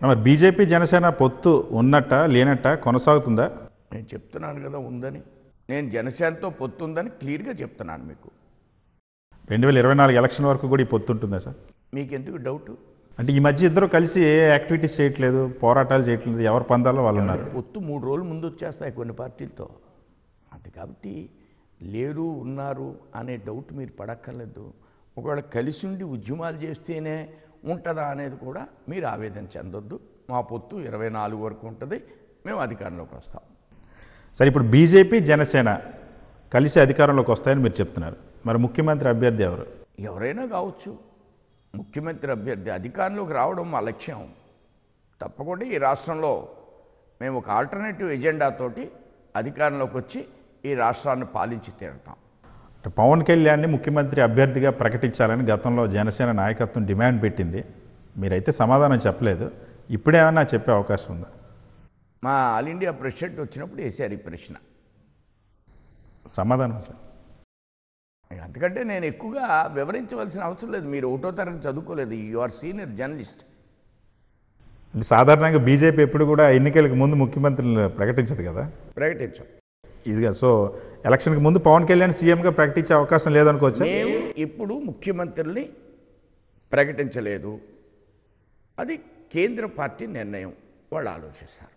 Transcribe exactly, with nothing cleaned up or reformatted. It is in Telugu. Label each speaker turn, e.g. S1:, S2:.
S1: మరి బీజేపీ జనసేన పొత్తు ఉన్నట్ట లేనట్ట కొనసాగుతుందా?
S2: నేను చెప్తున్నాను కదా ఉందని. నేను జనసేనతో పొత్తు ఉందని క్లియర్గా చెప్తున్నాను మీకు.
S1: రెండు వేల ఇరవై నాలుగు ఎలక్షన్ వరకు కూడా ఈ పొత్తు ఉంటుందా సార్?
S2: మీకు ఎందుకు డౌట్?
S1: అంటే ఈ మధ్య ఇద్దరు కలిసి ఏ యాక్టివిటీస్ చేయట్లేదు, పోరాటాలు చేయట్లేదు, ఎవరి పందాల్లో వాళ్ళు ఉన్నారు.
S2: పొత్తు మూడు రోజులు ముందు వచ్చేస్తాయి కొన్ని పార్టీలతో. అది కాబట్టి లేరు ఉన్నారు అనే డౌట్ మీరు పడక్కర్లేదు. ఒకవేళ కలిసి ఉండి ఉద్యమాలు చేస్తేనే ఉంటుందా అనేది కూడా మీరు ఆవేదన చెందొద్దు. మా పొత్తు ఇరవై నాలుగు వరకు ఉంటుంది, మేము అధికారంలోకి వస్తాం.
S1: సరే, ఇప్పుడు బీజేపీ జనసేన కలిసి అధికారంలోకి వస్తాయని మీరు చెప్తున్నారు. మరి ముఖ్యమంత్రి అభ్యర్థి ఎవరు?
S2: ఎవరైనా కావచ్చు. ముఖ్యమంత్రి అభ్యర్థి అధికారంలోకి రావడం మా లక్ష్యం. తప్పకుండా ఈ రాష్ట్రంలో మేము ఒక ఆల్టర్నేటివ్ ఎజెండాతోటి అధికారంలోకి వచ్చి ఈ రాష్ట్రాన్ని పాలించి తీరుతాం.
S1: పవన్ కళ్యాణ్ని ముఖ్యమంత్రి అభ్యర్థిగా ప్రకటించాలని గతంలో జనసేన నాయకత్వం డిమాండ్ పెట్టింది. మీరైతే సమాధానం చెప్పలేదు. ఇప్పుడేమన్నా చెప్పే అవకాశం ఉందా?
S2: మా ఆల్ ఇండియా ప్రెసిడెంట్ వచ్చినప్పుడు వేసారు ఈ ప్రశ్న.
S1: సమాధానం సార్?
S2: అందుకంటే నేను ఎక్కువగా వివరించవలసిన అవసరం లేదు. మీరు ఒకటో తరగతి చదువుకోలేదు. You are senior journalist.
S1: అంటే సాధారణంగా బీజేపీ ఎప్పుడు కూడా ఎన్నికలకు ముందు ముఖ్యమంత్రిని ప్రకటించదు కదా?
S2: ప్రకటించాం.
S1: ఇదిగా సో ఎలక్షన్కి ముందు పవన్ కళ్యాణ్ సీఎంగా ప్రకటించే అవకాశం లేదనుకోవచ్చు.
S2: మేము ఇప్పుడు ముఖ్యమంత్రిని ప్రకటించలేదు. అది కేంద్ర పార్టీ నిర్ణయం, వాళ్ళు ఆలోచిస్తారు.